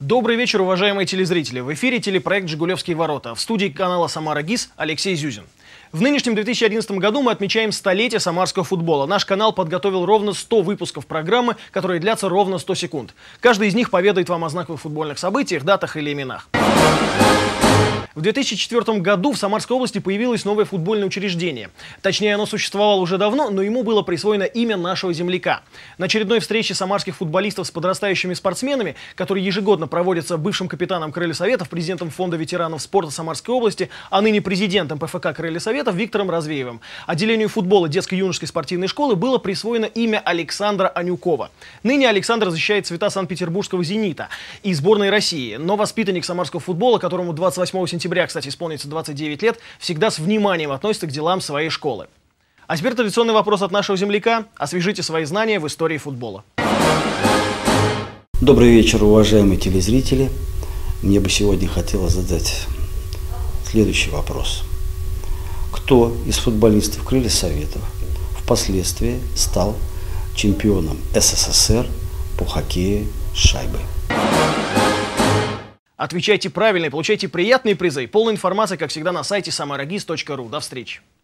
Добрый вечер, уважаемые телезрители. В эфире телепроект «Жигулевские ворота». В студии канала «Самара ГИС» Алексей Зюзин. В нынешнем 2011 году мы отмечаем столетие самарского футбола. Наш канал подготовил ровно 100 выпусков программы, которые длятся ровно 100 секунд. Каждый из них поведает вам о знаковых футбольных событиях, датах или именах. В 2004 году в Самарской области появилось новое футбольное учреждение. Точнее, оно существовало уже давно, но ему было присвоено имя нашего земляка. На очередной встрече самарских футболистов с подрастающими спортсменами, которые ежегодно проводятся бывшим капитаном Крылья Советов, президентом Фонда ветеранов спорта Самарской области, а ныне президентом ПФК Крылья Советов Виктором Развеевым, отделению футбола детско-юношеской спортивной школы было присвоено имя Александра Анюкова. Ныне Александр защищает цвета Санкт-Петербургского «Зенита» и сборной России, но воспитанник самарского футбола, которому 28 сентября, кстати, исполнится 29 лет, всегда с вниманием относится к делам своей школы. А теперь традиционный вопрос от нашего земляка. Освежите свои знания в истории футбола. Добрый вечер, уважаемые телезрители. Мне бы сегодня хотелось задать следующий вопрос. Кто из футболистов Крылья Советов впоследствии стал чемпионом СССР по хоккею с шайбой? Отвечайте правильно и получайте приятные призы. Полная информация, как всегда, на сайте samaragis.ru. До встречи.